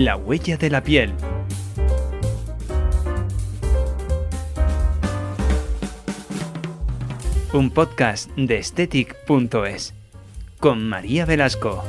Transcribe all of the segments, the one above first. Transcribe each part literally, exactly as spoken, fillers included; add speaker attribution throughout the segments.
Speaker 1: La huella de la piel. Un podcast de Aesthetic punto es con María Velasco.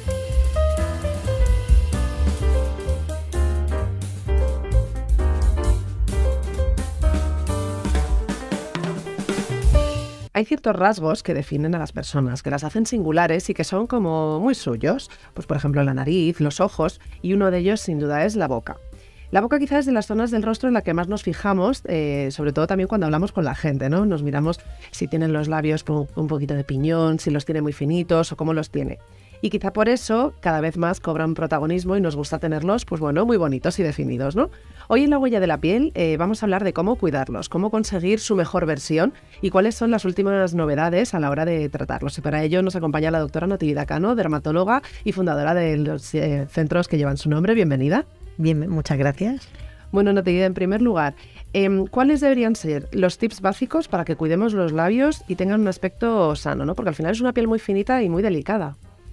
Speaker 2: Hay ciertos rasgos que definen a las personas, que las hacen singulares y que son como muy suyos. Pues por ejemplo la nariz, los ojos, y uno de ellos sin duda es la boca. La boca quizás es de las zonas del rostro en la que más nos fijamos, eh, sobre todo también cuando hablamos con la gente, ¿no? Nos miramos si tienen los labios con un poquito de piñón, si los tiene muy finitos o cómo los tiene. Y quizá por eso cada vez más cobran protagonismo y nos gusta tenerlos, pues bueno, muy bonitos y definidos, ¿no? Hoy en La huella de la piel eh, vamos a hablar de cómo cuidarlos, cómo conseguir su mejor versión y cuáles son las últimas novedades a la hora de tratarlos. Y para ello nos acompaña la doctora Natividad Cano, dermatóloga y fundadora de los eh, centros que llevan su nombre. Bienvenida.
Speaker 3: Bien, muchas gracias.
Speaker 2: Bueno, Natividad, en primer lugar, eh, ¿cuáles deberían ser los tips básicos para que cuidemos los labios y tengan un aspecto sano, ¿no? Porque al final es una piel muy finita y muy delicada.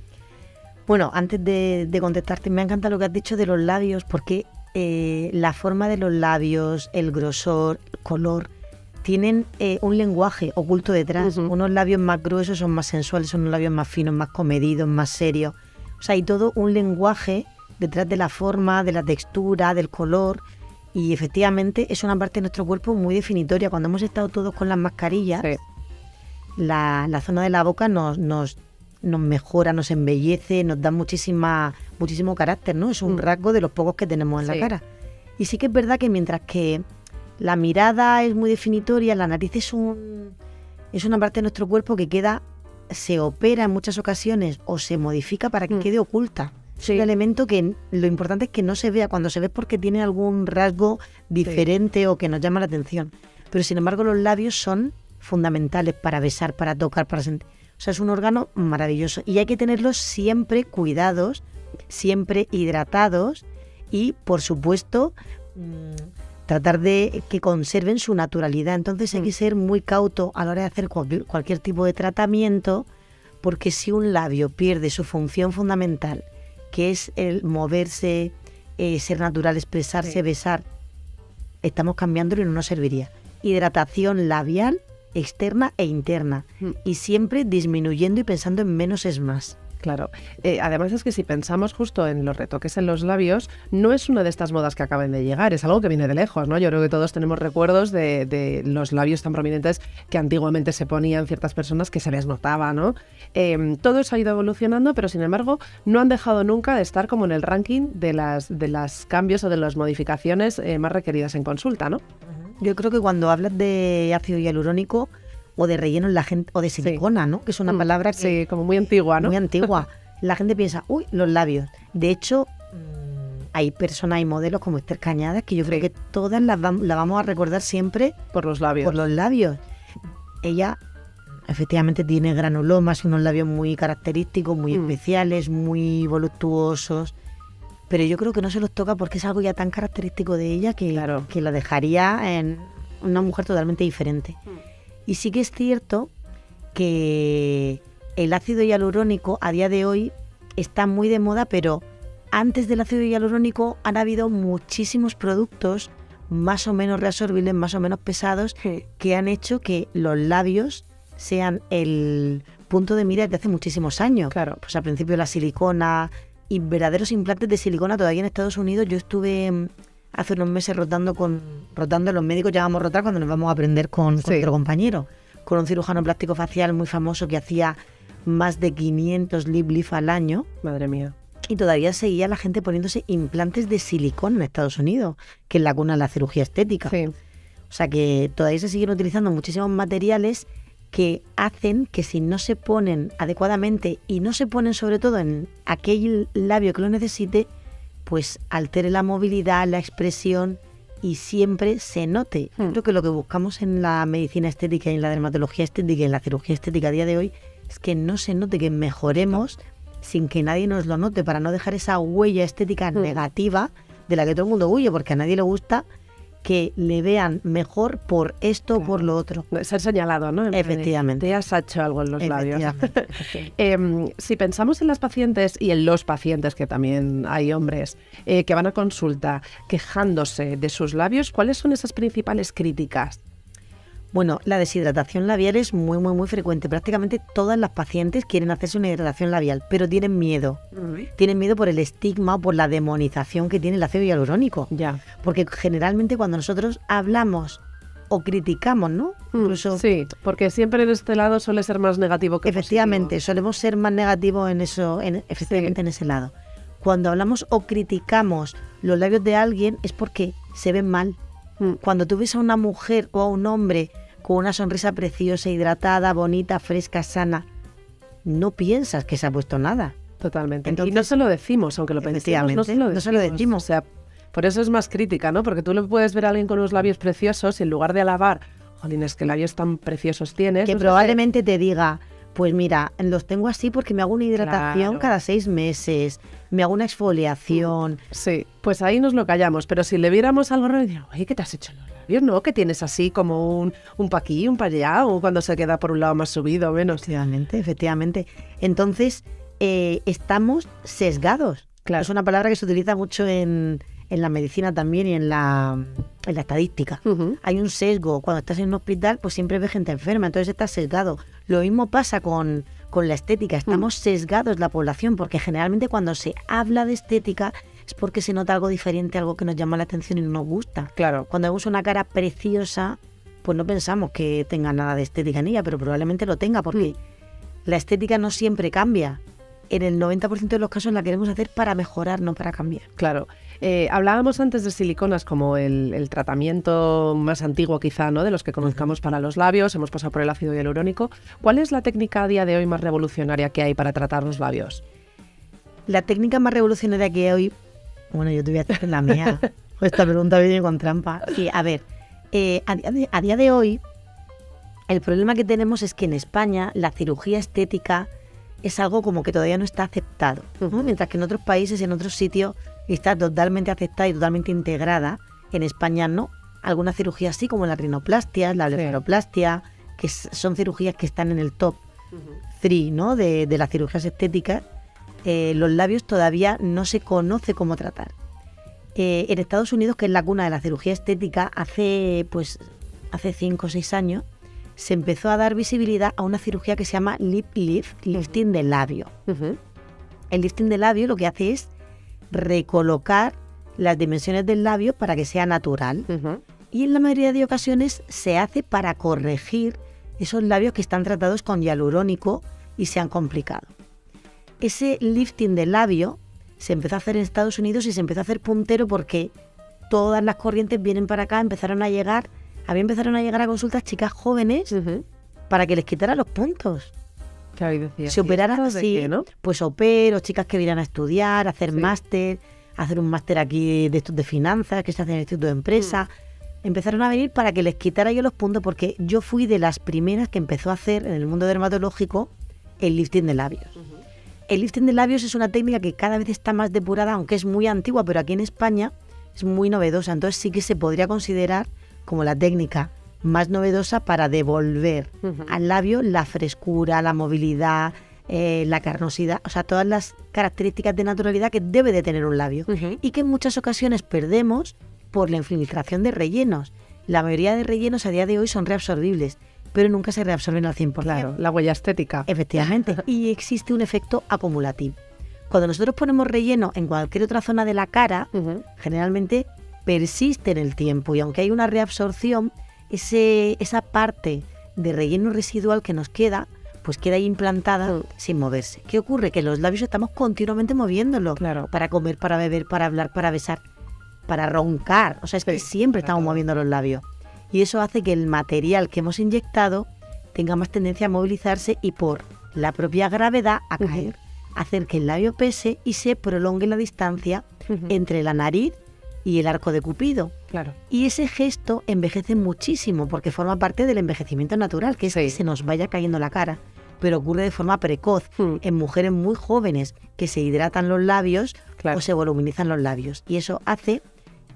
Speaker 3: Bueno, antes de, de contestarte, me encanta lo que has dicho de los labios, porque eh, la forma de los labios, el grosor, el color, tienen eh, un lenguaje oculto detrás. Uh-huh. Unos labios más gruesos son más sensuales, unos labios más finos, más comedidos, más serios. O sea, hay todo un lenguaje detrás de la forma, de la textura, del color, y efectivamente es una parte de nuestro cuerpo muy definitoria. Cuando hemos estado todos con las mascarillas, sí. la, la zona de la boca nos... nos nos mejora, nos embellece, nos da muchísima, muchísimo carácter, ¿no? Es un mm. rasgo de los pocos que tenemos en sí. la cara. Y sí que es verdad que mientras que la mirada es muy definitoria, la nariz es un es una parte de nuestro cuerpo que queda, se opera en muchas ocasiones o se modifica para que mm. quede oculta. Sí. Es un elemento que lo importante es que no se vea. Cuando se ve es porque tiene algún rasgo diferente sí. o que nos llama la atención. Pero sin embargo los labios son fundamentales para besar, para tocar, para sentir. O sea, es un órgano maravilloso y hay que tenerlos siempre cuidados, siempre hidratados y, por supuesto, mmm, tratar de que conserven su naturalidad. Entonces hay que ser muy cauto a la hora de hacer cualquier, cualquier tipo de tratamiento, porque si un labio pierde su función fundamental, que es el moverse, eh, ser natural, expresarse, sí. besar, estamos cambiándolo y no nos serviría. Hidratación labial, externa e interna, mm. y siempre disminuyendo y pensando en menos es más.
Speaker 2: Claro. Eh, además es que si pensamos justo en los retoques en los labios, no es una de estas modas que acaban de llegar, es algo que viene de lejos, ¿no? Yo creo que todos tenemos recuerdos de, de los labios tan prominentes que antiguamente se ponían ciertas personas que se les notaba, ¿no? Eh, todo eso ha ido evolucionando, pero sin embargo no han dejado nunca de estar como en el ranking de las, de las cambios o de las modificaciones eh, más requeridas en consulta, ¿no?
Speaker 3: Yo creo que cuando hablas de ácido hialurónico o de relleno, la gente, o de silicona, sí. ¿no? Que es una palabra que,
Speaker 2: sí, como muy antigua, ¿no?
Speaker 3: Muy antigua. La gente piensa, uy, los labios. De hecho, hay personas y modelos como Esther Cañadas que yo sí. creo que todas las va, la vamos a recordar siempre
Speaker 2: por los labios.
Speaker 3: Por los labios. Ella efectivamente tiene granulomas y unos labios muy característicos, muy mm. especiales, muy voluptuosos. Pero yo creo que no se los toca porque es algo ya tan característico de ella que, claro. que la dejaría en una mujer totalmente diferente. Mm. Y sí que es cierto que el ácido hialurónico a día de hoy está muy de moda, pero antes del ácido hialurónico han habido muchísimos productos más o menos reabsorbibles, más o menos pesados, sí. que han hecho que los labios sean el punto de mira desde hace muchísimos años.
Speaker 2: Claro.
Speaker 3: Pues al principio la silicona y verdaderos implantes de silicona todavía en Estados Unidos. Yo estuve hace unos meses rotando con rotando los médicos, ya vamos a rotar cuando nos vamos a aprender con, con sí. otro compañero, con un cirujano plástico facial muy famoso que hacía más de quinientos lip lift al año.
Speaker 2: Madre mía.
Speaker 3: Y todavía seguía la gente poniéndose implantes de silicona en Estados Unidos, que es la cuna de la cirugía estética.
Speaker 2: Sí.
Speaker 3: O sea que todavía se siguen utilizando muchísimos materiales que hacen que si no se ponen adecuadamente y no se ponen sobre todo en aquel labio que lo necesite, pues altere la movilidad, la expresión y siempre se note. Hmm. Creo que lo que buscamos en la medicina estética y en la dermatología estética y en la cirugía estética a día de hoy es que no se note, que mejoremos sin que nadie nos lo note, para no dejar esa huella estética hmm. negativa de la que todo el mundo huye, porque a nadie le gusta que le vean mejor por esto o
Speaker 2: Claro.
Speaker 3: por lo otro.
Speaker 2: Ser señalado, ¿no? En plan de,
Speaker 3: Efectivamente.
Speaker 2: te has hecho algo en los labios.
Speaker 3: Efectivamente.
Speaker 2: Eh, si pensamos en las pacientes y en los pacientes, que también hay hombres, eh, que van a consulta quejándose de sus labios, ¿cuáles son esas principales críticas?
Speaker 3: Bueno, la deshidratación labial es muy, muy, muy frecuente. Prácticamente todas las pacientes quieren hacerse una hidratación labial, pero tienen miedo. Tienen miedo por el estigma o por la demonización que tiene el ácido hialurónico.
Speaker 2: Ya.
Speaker 3: Porque generalmente cuando nosotros hablamos o criticamos, ¿no? Incluso,
Speaker 2: Sí, porque siempre en este lado suele ser más negativo que
Speaker 3: efectivamente,
Speaker 2: positivo.
Speaker 3: solemos ser más negativos en eso, en, efectivamente
Speaker 2: Sí.
Speaker 3: en ese lado. Cuando hablamos o criticamos los labios de alguien es porque se ven mal.
Speaker 2: Mm.
Speaker 3: Cuando tú ves a una mujer o a un hombre con una sonrisa preciosa, hidratada, bonita, fresca, sana, no piensas que se ha puesto nada.
Speaker 2: Totalmente.
Speaker 3: Entonces,
Speaker 2: y no se lo decimos, aunque lo pensemos, no se lo decimos.
Speaker 3: no se lo decimos.
Speaker 2: O sea, por eso es más crítica, ¿no? Porque tú le puedes ver a alguien con unos labios preciosos y en lugar de alabar, jolines, qué labios tan preciosos tienes.
Speaker 3: Que
Speaker 2: no sé
Speaker 3: probablemente te diga, pues mira, los tengo así porque me hago una hidratación
Speaker 2: Claro.
Speaker 3: cada seis meses, me hago una exfoliación.
Speaker 2: qué. Sí, pues ahí nos lo callamos. Pero si le viéramos algo raro, diríamos, oye, ¿qué te has hecho en los labios? No, que tienes así como un, un pa' aquí, un pa' allá, o cuando se queda por un lado más subido o menos.
Speaker 3: Efectivamente, efectivamente. Entonces, eh, estamos sesgados.
Speaker 2: Claro.
Speaker 3: Es una palabra que se utiliza mucho en, en la medicina también y en la, en la estadística.
Speaker 2: Ujú.
Speaker 3: Hay un sesgo. Cuando estás en un hospital, pues siempre ves gente enferma, entonces estás sesgado. Lo mismo pasa con, con la estética. Estamos sesgados la población, porque generalmente cuando se habla de estética es porque se nota algo diferente, algo que nos llama la atención y no nos gusta.
Speaker 2: Claro.
Speaker 3: Cuando vemos una cara preciosa, pues no pensamos que tenga nada de estética en ella, pero probablemente lo tenga, porque la estética no siempre cambia. En el noventa por ciento de los casos la queremos hacer para mejorar, no para cambiar.
Speaker 2: Claro. Eh, hablábamos antes de siliconas como el, el tratamiento más antiguo quizá, ¿no? De los que conozcamos para los labios, hemos pasado por el ácido hialurónico. ¿Cuál es la técnica a día de hoy más revolucionaria que hay para tratar los labios?
Speaker 3: La técnica más revolucionaria que hay hoy, bueno, yo te voy a hacer la mía. Esta pregunta viene con trampa. Sí, a ver, eh, a, día de, a día de hoy, el problema que tenemos es que en España la cirugía estética es algo como que todavía no está aceptado, ¿no?
Speaker 2: Ujú.
Speaker 3: Mientras que en otros países, en otros sitios, está totalmente aceptada y totalmente integrada. En España no. Algunas cirugías sí, como la rinoplastia, la
Speaker 2: Sí.
Speaker 3: blefaroplastia, que s- son cirugías que están en el top tres, ¿no? de, de las cirugías estéticas. Eh, los labios todavía no se conoce cómo tratar. Eh, en Estados Unidos, que es la cuna de la cirugía estética, hace pues hace cinco o seis años se empezó a dar visibilidad a una cirugía que se llama lip lift, lifting de labio.
Speaker 2: Ujú.
Speaker 3: El lifting de labio lo que hace es recolocar las dimensiones del labio para que sea natural.
Speaker 2: Ujú.
Speaker 3: Y en la mayoría de ocasiones se hace para corregir esos labios que están tratados con hialurónico y se han complicado. Ese lifting de labio se empezó a hacer en Estados Unidos y se empezó a hacer puntero porque todas las corrientes vienen para acá, empezaron a llegar, había empezaron a llegar a consultas chicas jóvenes
Speaker 2: Ujú.
Speaker 3: para que les quitara los puntos.
Speaker 2: Claro, y decía,
Speaker 3: Se
Speaker 2: ¿y
Speaker 3: operaran
Speaker 2: esto de
Speaker 3: así,
Speaker 2: qué, no?
Speaker 3: pues opero, chicas que vinieran a estudiar, hacer
Speaker 2: Sí.
Speaker 3: máster, hacer un máster aquí de estos de finanzas, que se hace en el Instituto de Empresa.
Speaker 2: Mm.
Speaker 3: Empezaron a venir para que les quitara yo los puntos porque yo fui de las primeras que empezó a hacer en el mundo dermatológico el lifting de labios. El lifting de labios es una técnica que cada vez está más depurada, aunque es muy antigua, pero aquí en España es muy novedosa. Entonces sí que se podría considerar como la técnica más novedosa para devolver
Speaker 2: Ujú.
Speaker 3: al labio la frescura, la movilidad, eh, la carnosidad, o sea, todas las características de naturalidad que debe de tener un labio
Speaker 2: Ujú.
Speaker 3: y que en muchas ocasiones perdemos por la infiltración de rellenos. La mayoría de rellenos a día de hoy son reabsorbibles, pero nunca se reabsorben al cien por ciento.
Speaker 2: Claro, la huella estética.
Speaker 3: Efectivamente. Y existe un efecto acumulativo. Cuando nosotros ponemos relleno en cualquier otra zona de la cara,
Speaker 2: Ujú.
Speaker 3: generalmente persiste en el tiempo y aunque hay una reabsorción, ese, esa parte de relleno residual que nos queda, pues queda ahí implantada
Speaker 2: Mm.
Speaker 3: sin moverse. ¿Qué ocurre? Que los labios estamos continuamente moviéndolo
Speaker 2: Claro.
Speaker 3: para comer, para beber, para hablar, para besar, para roncar. O sea, es que
Speaker 2: Sí,
Speaker 3: siempre
Speaker 2: para
Speaker 3: estamos
Speaker 2: todo.
Speaker 3: moviendo los labios. Y eso hace que el material que hemos inyectado tenga más tendencia a movilizarse y por la propia gravedad a
Speaker 2: Ujú.
Speaker 3: caer, hacer que el labio pese y se prolongue la distancia
Speaker 2: Ujú.
Speaker 3: entre la nariz y el arco de Cupido.
Speaker 2: Claro.
Speaker 3: Y ese gesto envejece muchísimo porque forma parte del envejecimiento natural, que es
Speaker 2: Sí.
Speaker 3: que se nos vaya cayendo la cara. Pero ocurre de forma precoz
Speaker 2: Mm.
Speaker 3: en mujeres muy jóvenes que se hidratan los labios
Speaker 2: Claro.
Speaker 3: o se voluminizan los labios. Y eso hace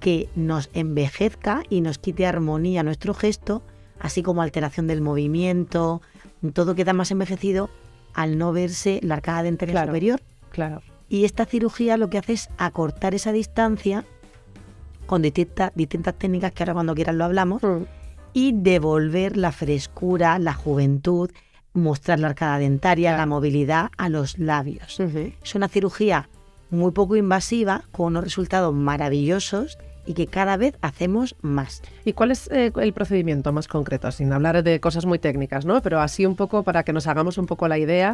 Speaker 3: que nos envejezca y nos quite armonía a nuestro gesto, así como alteración del movimiento, todo queda más envejecido al no verse la arcada dentaria
Speaker 2: Claro,
Speaker 3: superior.
Speaker 2: claro.
Speaker 3: Y esta cirugía lo que hace es acortar esa distancia con distintas, distintas técnicas que ahora cuando quieras lo hablamos,
Speaker 2: Mm.
Speaker 3: y devolver la frescura, la juventud, mostrar la arcada dentaria,
Speaker 2: Claro.
Speaker 3: la movilidad a los labios.
Speaker 2: Ujú.
Speaker 3: Es una cirugía muy poco invasiva, con unos resultados maravillosos y que cada vez hacemos más.
Speaker 2: ¿Y cuál es eh, el procedimiento más concreto? Sin hablar de cosas muy técnicas, ¿no? Pero así un poco para que nos hagamos un poco la idea.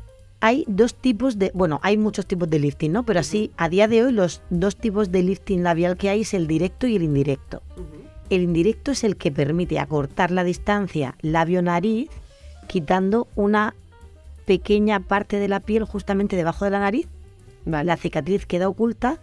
Speaker 3: Hay dos tipos de, bueno, hay muchos tipos de lifting, ¿no? Pero así, a día de hoy, los dos tipos de lifting labial que hay es el directo y el indirecto. El indirecto es el que permite acortar la distancia labio-nariz, quitando una pequeña parte de la piel justamente debajo de la nariz.
Speaker 2: Vale.
Speaker 3: La cicatriz queda oculta,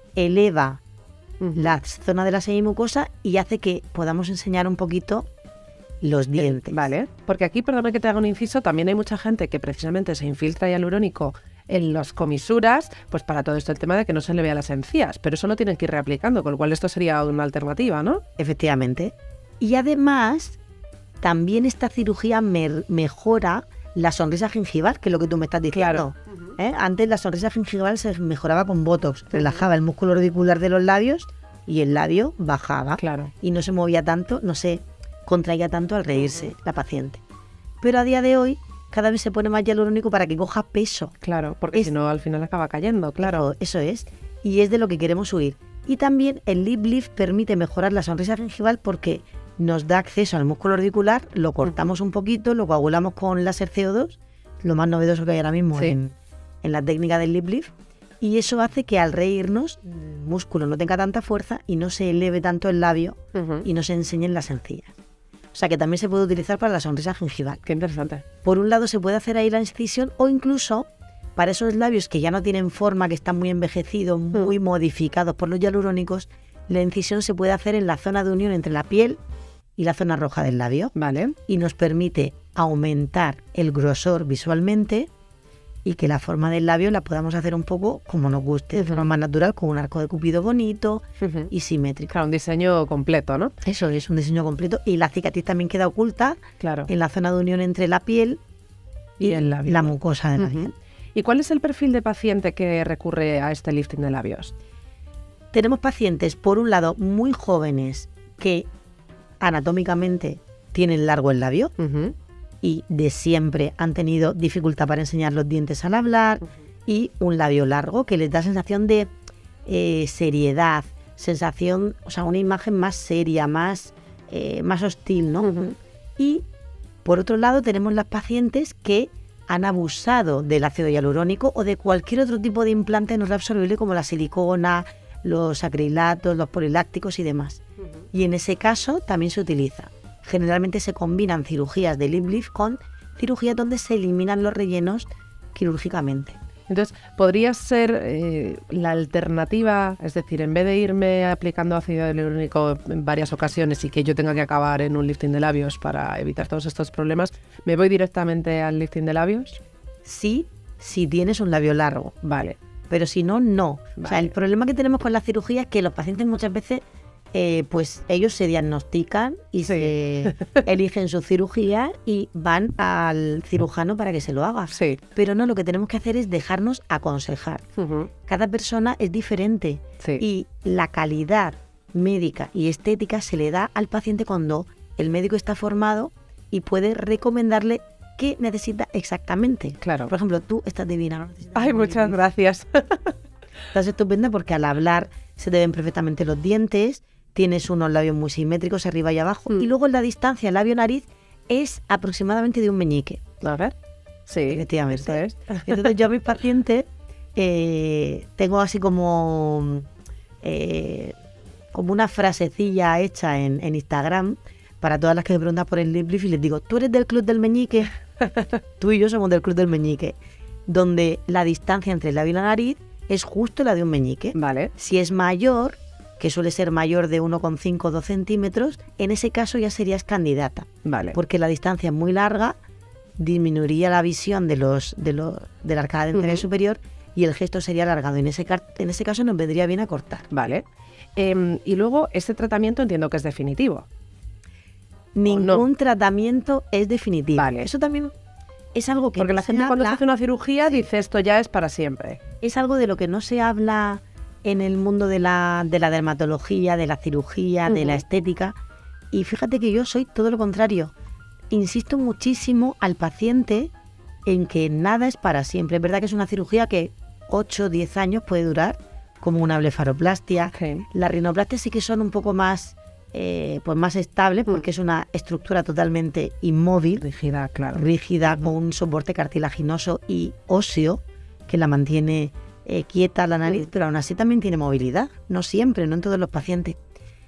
Speaker 3: eleva
Speaker 2: Ujú.
Speaker 3: la zona de la semimucosa y hace que podamos enseñar un poquito los dientes.
Speaker 2: Vale, porque aquí, perdona que te haga un inciso, también hay mucha gente que precisamente se infiltra hialurónico en las comisuras, pues para todo esto el tema de que no se le vea las encías, pero eso lo tienen que ir reaplicando, con lo cual esto sería una alternativa, ¿no?
Speaker 3: Efectivamente. Y además, también esta cirugía mer- mejora la sonrisa gingival, que es lo que tú me estás diciendo. ¿Eh? Antes la sonrisa gingival se mejoraba con Botox, relajaba el músculo orbicular de los labios y el labio bajaba.
Speaker 2: Claro.
Speaker 3: Y no se movía tanto, no se contraía tanto al reírse la paciente. Pero a día de hoy, cada vez se pone más hialurónico para que coja peso.
Speaker 2: Claro, porque
Speaker 3: Es-
Speaker 2: si no al final acaba cayendo, claro.
Speaker 3: Eso, eso es. Y es de lo que queremos huir. Y también el lip lift permite mejorar la sonrisa gingival porque nos da acceso al músculo orbicular, lo cortamos un poquito, lo coagulamos con láser C O dos, lo más novedoso que hay ahora mismo
Speaker 2: Sí.
Speaker 3: en, en la técnica del lip lift, y eso hace que al reírnos el músculo no tenga tanta fuerza y no se eleve tanto el labio
Speaker 2: Ujú.
Speaker 3: y no se enseñen las encías. O sea que también se puede utilizar para la sonrisa gingival.
Speaker 2: Qué interesante.
Speaker 3: Por un lado se puede hacer ahí la incisión o incluso para esos labios que ya no tienen forma, que están muy envejecidos, muy modificados por los hialurónicos, la incisión se puede hacer en la zona de unión entre la piel y la zona roja del labio
Speaker 2: Vale.
Speaker 3: y nos permite aumentar el grosor visualmente y que la forma del labio la podamos hacer un poco como nos guste, de forma más natural, con un arco de cupido bonito
Speaker 2: Ujú.
Speaker 3: y simétrico.
Speaker 2: Claro, un diseño completo, ¿no?
Speaker 3: Eso es un diseño completo y la cicatriz también queda oculta
Speaker 2: Claro.
Speaker 3: en la zona de unión entre la piel
Speaker 2: Y el labio.
Speaker 3: la mucosa de la piel.
Speaker 2: Ujú. ¿Y cuál es el perfil de paciente que recurre a este lifting de labios?
Speaker 3: Tenemos pacientes, por un lado, muy jóvenes que anatómicamente tienen largo el labio
Speaker 2: Ujú.
Speaker 3: y de siempre han tenido dificultad para enseñar los dientes al hablar y un labio largo que les da sensación de eh, seriedad, sensación, o sea, una imagen más seria, más, eh, más hostil, ¿no?
Speaker 2: Ujú.
Speaker 3: Y por otro lado tenemos las pacientes que han abusado del ácido hialurónico o de cualquier otro tipo de implante no reabsorbible como la silicona, los acrilatos, los polilácticos y demás. Y en ese caso también se utiliza. Generalmente se combinan cirugías de lip lift con cirugías donde se eliminan los rellenos quirúrgicamente.
Speaker 2: Entonces, ¿podría ser eh, la alternativa? Es decir, en vez de irme aplicando ácido hialurónico en varias ocasiones y que yo tenga que acabar en un lifting de labios para evitar todos estos problemas, ¿me voy directamente al lifting de labios?
Speaker 3: Sí, si tienes un labio largo,
Speaker 2: Vale.
Speaker 3: pero si no, no. O sea,
Speaker 2: Vale.
Speaker 3: el problema que tenemos con la cirugía es que los pacientes muchas veces, eh, pues ellos se diagnostican y
Speaker 2: Sí.
Speaker 3: se eligen su cirugía y van al cirujano para que se lo haga.
Speaker 2: Sí.
Speaker 3: Pero no, lo que tenemos que hacer es dejarnos aconsejar.
Speaker 2: Ujú.
Speaker 3: Cada persona es diferente
Speaker 2: Sí.
Speaker 3: y la calidad médica y estética se le da al paciente cuando el médico está formado y puede recomendarle qué necesita exactamente.
Speaker 2: Claro.
Speaker 3: Por ejemplo, tú estás divina, ¿no? Necesitas
Speaker 2: Ay,
Speaker 3: un
Speaker 2: muchas
Speaker 3: lip
Speaker 2: gracias.
Speaker 3: Estás estupenda porque al hablar se te ven perfectamente los dientes, tienes unos labios muy simétricos arriba y abajo,
Speaker 2: Mm.
Speaker 3: y luego la distancia labio-nariz es aproximadamente de un meñique.
Speaker 2: A ver. Sí,
Speaker 3: Efectivamente.
Speaker 2: eso es.
Speaker 3: Entonces yo a mis pacientes eh, tengo así como, eh, como una frasecilla hecha en, en Instagram para todas las que me preguntan por el lip lift y les digo, ¿tú eres del club del meñique? Tú y yo somos del club del meñique, donde la distancia entre el labio y la nariz es justo la de un meñique.
Speaker 2: Vale.
Speaker 3: Si es mayor, que suele ser mayor de uno coma cinco o dos centímetros, en ese caso ya serías candidata,
Speaker 2: Vale.
Speaker 3: porque la distancia es muy larga, disminuiría la visión de los de, los, de la arcada dentaria
Speaker 2: Ujú.
Speaker 3: superior y el gesto sería alargado. En ese, car- en ese caso nos vendría bien acortar.
Speaker 2: Vale. Eh, y luego, este tratamiento entiendo que es definitivo.
Speaker 3: Ningún
Speaker 2: no?
Speaker 3: tratamiento es definitivo.
Speaker 2: Vale.
Speaker 3: Eso también es algo que
Speaker 2: Porque
Speaker 3: no
Speaker 2: la
Speaker 3: se
Speaker 2: gente cuando se
Speaker 3: habla,
Speaker 2: hace una cirugía dice esto ya es para siempre.
Speaker 3: es algo de lo que no se habla en el mundo de la, de la dermatología, de la cirugía, de la
Speaker 2: Ujú.
Speaker 3: estética. Y fíjate que yo soy todo lo contrario. Insisto muchísimo al paciente en que nada es para siempre. Es verdad que es una cirugía que ocho o diez años puede durar, como una blefaroplastia.
Speaker 2: Sí.
Speaker 3: Las rinoplastias sí que son un poco más, eh, pues más estables, porque es una estructura totalmente inmóvil,
Speaker 2: Rígida, claro.
Speaker 3: rígida, con un soporte cartilaginoso y óseo que la mantiene eh, quieta la nariz,
Speaker 2: Mm.
Speaker 3: pero aún así también tiene movilidad. No siempre, no en todos los pacientes.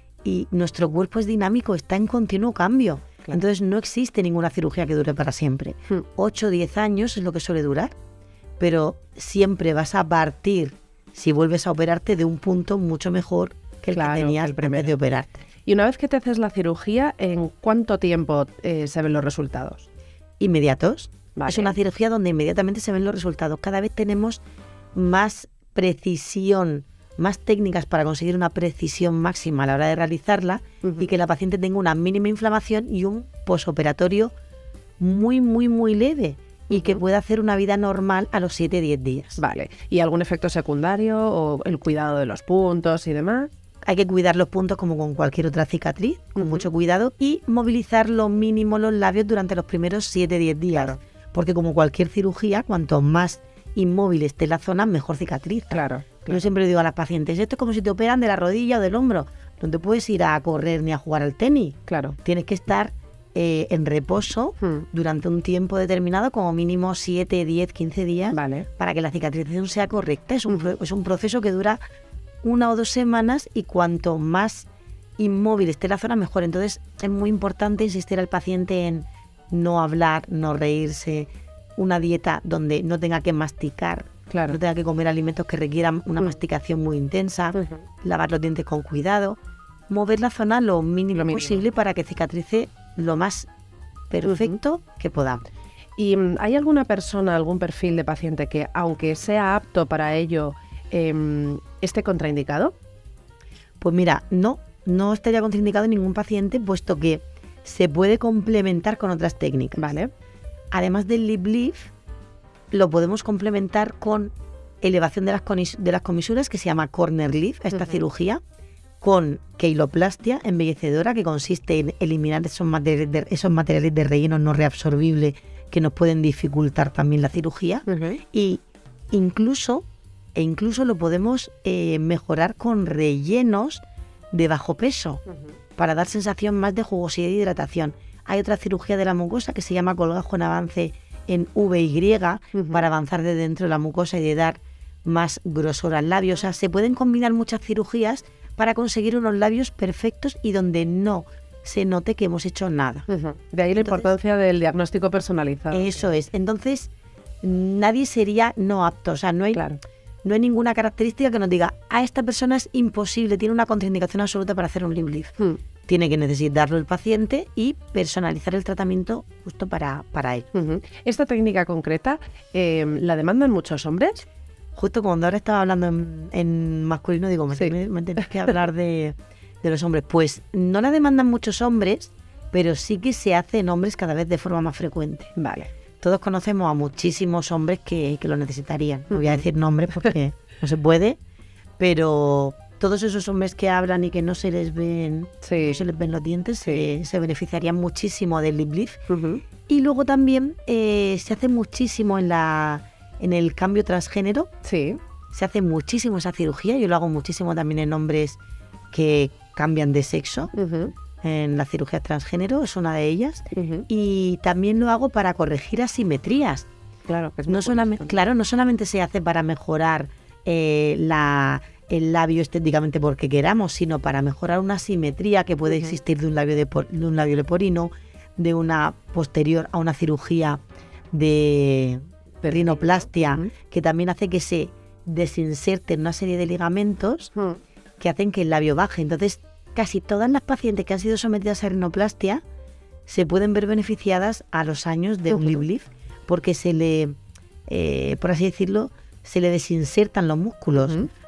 Speaker 3: Y nuestro cuerpo es dinámico, está en continuo cambio.
Speaker 2: Claro.
Speaker 3: Entonces no existe ninguna cirugía que dure para siempre.
Speaker 2: Mm.
Speaker 3: ocho o diez años es lo que suele durar, pero siempre vas a partir, si vuelves a operarte, de un punto mucho mejor que el
Speaker 2: Claro,
Speaker 3: que
Speaker 2: que
Speaker 3: tenías
Speaker 2: el primero.
Speaker 3: antes de operarte.
Speaker 2: Y una vez que te haces la cirugía, ¿en cuánto tiempo eh, se ven los resultados?
Speaker 3: Inmediatos.
Speaker 2: Vale.
Speaker 3: Es una cirugía donde inmediatamente se ven los resultados. Cada vez tenemos más precisión, más técnicas para conseguir una precisión máxima a la hora de realizarla
Speaker 2: Ujú.
Speaker 3: y que la paciente tenga una mínima inflamación y un posoperatorio muy, muy, muy leve y que pueda hacer una vida normal a los siete a diez días.
Speaker 2: Vale. ¿Y algún efecto secundario o el cuidado de los puntos y demás?
Speaker 3: Hay que cuidar los puntos como con cualquier otra cicatriz, con
Speaker 2: Ujú.
Speaker 3: mucho cuidado, y movilizar lo mínimo los labios durante los primeros siete a diez días.
Speaker 2: Claro.
Speaker 3: Porque como cualquier cirugía, cuanto más inmóvil esté la zona, mejor cicatriza.
Speaker 2: Claro.
Speaker 3: Yo siempre le digo a las pacientes, esto es como si te operan de la rodilla o del hombro. No te puedes ir a correr ni a jugar al tenis.
Speaker 2: Claro.
Speaker 3: Tienes que estar eh, en reposo
Speaker 2: Hmm.
Speaker 3: durante un tiempo determinado, como mínimo siete, diez, quince días,
Speaker 2: Vale.
Speaker 3: para que la cicatrización sea correcta. Es un, pro- es un proceso que dura una o dos semanas y cuanto más inmóvil esté la zona, mejor. Entonces es muy importante insistir al paciente en no hablar, no reírse, una dieta donde no tenga que masticar,
Speaker 2: Claro.
Speaker 3: no tenga que comer alimentos que requieran una
Speaker 2: Mm.
Speaker 3: masticación muy intensa,
Speaker 2: Ujú.
Speaker 3: lavar los dientes con cuidado, mover la zona lo mínimo,
Speaker 2: Lo mínimo.
Speaker 3: posible para que cicatrice lo más perfecto que podamos.
Speaker 2: ¿Y mm, hay alguna persona, algún perfil de paciente que, aunque sea apto para ello, em, esté contraindicado?
Speaker 3: Pues mira, no, no estaría contraindicado en ningún paciente, puesto que se puede complementar con otras técnicas.
Speaker 2: Vale.
Speaker 3: Además del lip lift, lo podemos complementar con elevación de las, conis- de las comisuras, que se llama corner lift, esta
Speaker 2: Ujú.
Speaker 3: cirugía, con keiloplastia embellecedora, que consiste en eliminar esos materiales de, esos materiales de relleno no reabsorbible que nos pueden dificultar también la cirugía.
Speaker 2: Ujú.
Speaker 3: Y incluso, e incluso lo podemos eh, mejorar con rellenos de bajo peso, para dar sensación más de jugosidad y hidratación. Hay otra cirugía de la mucosa que se llama colgajo en avance en V Y,
Speaker 2: Ujú.
Speaker 3: para avanzar de dentro de la mucosa y de dar más grosor al labio. O sea, se pueden combinar muchas cirugías para conseguir unos labios perfectos y donde no se note que hemos hecho nada.
Speaker 2: Ujú. De ahí la
Speaker 3: Entonces-
Speaker 2: importancia del diagnóstico personalizado.
Speaker 3: Eso es. Entonces, nadie sería no apto. O sea, no hay,
Speaker 2: Claro.
Speaker 3: no hay ninguna característica que nos diga, a esta persona es imposible, tiene una contraindicación absoluta para hacer un lip lift.
Speaker 2: Hmm.
Speaker 3: Tiene que necesitarlo el paciente y personalizar el tratamiento justo para, para él.
Speaker 2: Ujú. Esta técnica concreta, em, ¿la demandan muchos hombres?
Speaker 3: Justo cuando ahora estaba hablando en, en masculino, digo, me,
Speaker 2: Sí.
Speaker 3: me- me tenéis que hablar de, de los hombres. Pues no la demandan muchos hombres, pero sí que se hace en hombres cada vez de forma más frecuente.
Speaker 2: Vale.
Speaker 3: Todos conocemos a muchísimos hombres que, que lo necesitarían. No voy a
Speaker 2: Ujú.
Speaker 3: decir nombres porque no se puede, pero todos esos hombres que hablan y que no se les ven,
Speaker 2: Sí.
Speaker 3: no se les ven los dientes,
Speaker 2: Sí.
Speaker 3: se, se beneficiarían muchísimo del lip lift.
Speaker 2: Ujú.
Speaker 3: Y luego también eh, se hace muchísimo en la en el cambio transgénero.
Speaker 2: Sí.
Speaker 3: Se hace muchísimo esa cirugía. Yo lo hago muchísimo también en hombres que cambian de sexo.
Speaker 2: Ujú.
Speaker 3: En la cirugía transgénero es una de ellas.
Speaker 2: Ujú.
Speaker 3: Y también lo hago para corregir asimetrías.
Speaker 2: Claro, que es muy
Speaker 3: No solamente,
Speaker 2: curioso.
Speaker 3: claro, no solamente se hace para mejorar eh, la, el labio estéticamente porque queramos, sino para mejorar una simetría que puede
Speaker 2: Ujú.
Speaker 3: existir de un labio de, por- de un labio leporino, de una posterior a una cirugía de rinoplastia,
Speaker 2: Ujú.
Speaker 3: que también hace que se desinserten una serie de ligamentos
Speaker 2: Ujú.
Speaker 3: que hacen que el labio baje. Entonces, casi todas las pacientes que han sido sometidas a rinoplastia se pueden ver beneficiadas a los años de un
Speaker 2: Ujú.
Speaker 3: lip lift, porque se le, eh, por así decirlo, se le desinsertan los músculos.
Speaker 2: Ujú.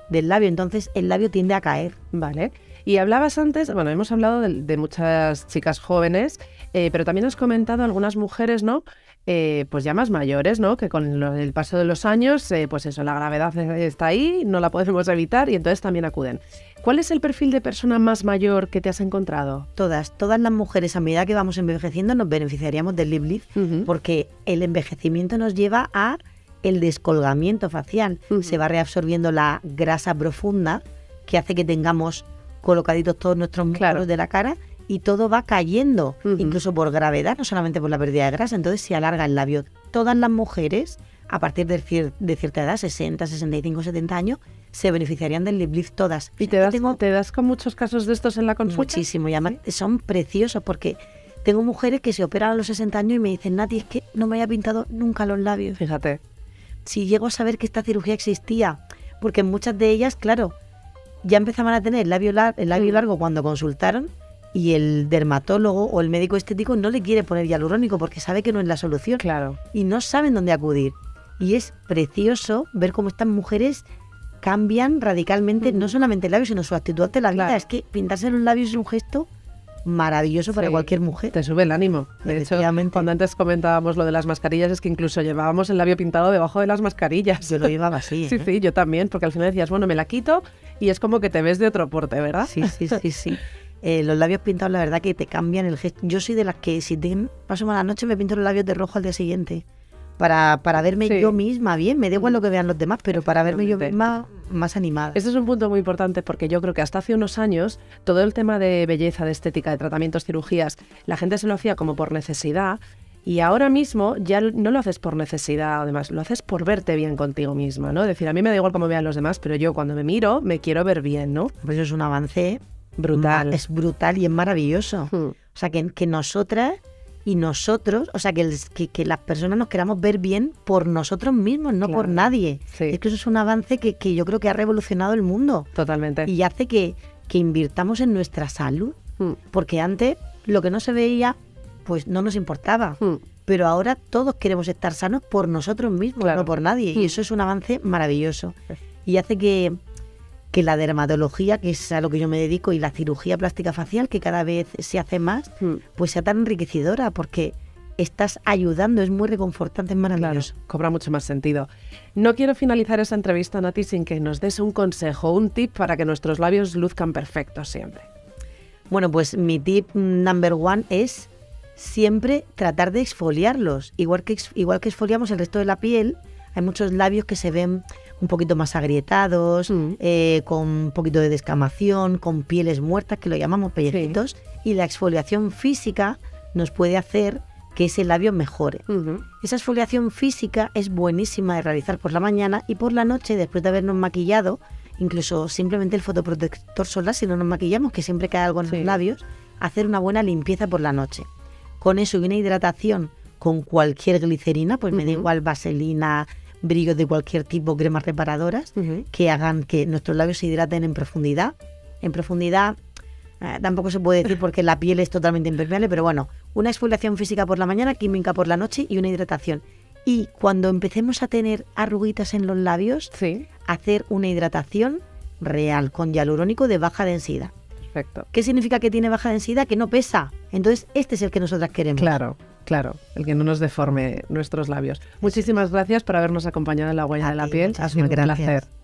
Speaker 3: del labio, entonces el labio tiende a caer.
Speaker 2: Vale. Y hablabas antes, bueno, hemos hablado de, de muchas chicas jóvenes, eh, pero también has comentado algunas mujeres, ¿no? Eh, pues ya más mayores, ¿no? Que con lo, el paso de los años, eh, pues eso, la gravedad está ahí, no la podemos evitar y entonces también acuden. ¿Cuál es el perfil de persona más mayor que te has encontrado?
Speaker 3: Todas, todas las mujeres a medida que vamos envejeciendo nos beneficiaríamos del lip lift, uh-huh. porque el envejecimiento nos lleva a el descolgamiento facial. Uh-huh. Se va reabsorbiendo la grasa profunda que hace que tengamos colocaditos todos nuestros músculos claro. de la cara y todo va cayendo, uh-huh. incluso por gravedad, no solamente por la pérdida de grasa, entonces se alarga el labio. Todas las mujeres, a partir de, cier- de cierta edad, sesenta, sesenta y cinco, setenta años, se beneficiarían del lip lift todas.
Speaker 2: ¿Y te das, tengo... te das con muchos casos de estos en la consulta?
Speaker 3: Muchísimo, y además ¿sí? son preciosos porque tengo mujeres que se operan a los sesenta años y me dicen, Nati, es que no me había pintado nunca los labios.
Speaker 2: Fíjate.
Speaker 3: Si llego a saber que esta cirugía existía, porque muchas de ellas, claro, ya empezaban a tener el labio, lar- el labio mm. largo cuando consultaron y el dermatólogo o el médico estético no le quiere poner hialurónico porque sabe que no es la solución.
Speaker 2: Claro.
Speaker 3: Y no saben dónde acudir. Y es precioso ver cómo estas mujeres cambian radicalmente, mm. no solamente el labio, sino su actitud ante la vida. Claro. Es que pintarse los labios es un gesto maravilloso para sí. cualquier mujer.
Speaker 2: Te sube el ánimo. De hecho, cuando antes comentábamos lo de las mascarillas, es que incluso llevábamos el labio pintado debajo de las mascarillas.
Speaker 3: Yo lo llevaba así.
Speaker 2: Sí,
Speaker 3: ¿eh?
Speaker 2: sí, yo también, porque al final decías, bueno, me la quito y es como que te ves de otro porte, ¿verdad?
Speaker 3: Sí, sí, sí, sí. Eh, los labios pintados, la verdad que te cambian el gesto. Yo soy de las que si te paso mala noche me pinto los labios de rojo al día siguiente. Para, para verme sí. yo misma bien, me da igual lo que vean los demás, pero para verme yo misma más animada.
Speaker 2: Este es un punto muy importante porque yo creo que hasta hace unos años todo el tema de belleza, de estética, de tratamientos, cirugías, la gente se lo hacía como por necesidad y ahora mismo ya no lo haces por necesidad, además lo haces por verte bien contigo misma, ¿no? Es decir, a mí me da igual cómo vean los demás, pero yo cuando me miro me quiero ver bien, ¿no?
Speaker 3: Pues eso es un avance
Speaker 2: brutal.
Speaker 3: Es brutal y es maravilloso. Hmm. O sea, que, que nosotras... Y nosotros, o sea, que, el, que, que las personas nos queramos ver bien por nosotros mismos, no claro. por nadie.
Speaker 2: Sí.
Speaker 3: Es que eso es un avance que, que yo creo que ha revolucionado el mundo.
Speaker 2: Totalmente.
Speaker 3: Y hace que, que invirtamos en nuestra salud. Mm. Porque antes lo que no se veía, pues no nos importaba. Mm. Pero ahora todos queremos estar sanos por nosotros mismos, claro. no por nadie. Mm. Y eso es un avance maravilloso. Y hace que... que la dermatología, que es a lo que yo me dedico, y la cirugía plástica facial, que cada vez se hace más, mm. pues sea tan enriquecedora, porque estás ayudando, es muy reconfortante, es maravilloso.
Speaker 2: Claro, cobra mucho más sentido. No quiero finalizar esta entrevista, Nati, sin que nos des un consejo, un tip para que nuestros labios luzcan perfectos siempre.
Speaker 3: Bueno, pues mi tip number one es siempre tratar de exfoliarlos. Igual que, igual que exfoliamos el resto de la piel, hay muchos labios que se ven un poquito más agrietados, mm. eh, con un poquito de descamación, con pieles muertas, que lo llamamos pellejitos, sí. y la exfoliación física nos puede hacer que ese labio mejore. Uh-huh. Esa exfoliación física es buenísima de realizar por la mañana y por la noche, después de habernos maquillado, incluso simplemente el fotoprotector solar, si no nos maquillamos, que siempre cae algo en sí. los labios, hacer una buena limpieza por la noche. Con eso y una hidratación con cualquier glicerina, pues uh-huh. me da igual vaselina, brillos de cualquier tipo, cremas reparadoras, uh-huh. que hagan que nuestros labios se hidraten en profundidad. En profundidad eh, tampoco se puede decir porque la piel es totalmente impermeable, pero bueno, una exfoliación física por la mañana, química por la noche y una hidratación. Y cuando empecemos a tener arruguitas en los labios,
Speaker 2: sí.
Speaker 3: hacer una hidratación real con hialurónico de baja densidad.
Speaker 2: Perfecto.
Speaker 3: ¿Qué significa que tiene baja densidad? Que no pesa. Entonces, este es el que nosotras queremos.
Speaker 2: Claro. Claro, el que no nos deforme nuestros labios. Muchísimas gracias por habernos acompañado en La Huella de la Piel.
Speaker 3: Ha sido un placer.